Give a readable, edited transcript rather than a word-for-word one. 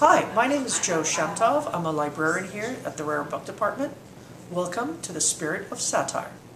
Hi, my name is Joe Shemtov. I'm a librarian here at the Rare Book Department. Welcome to the Spirit of Satire.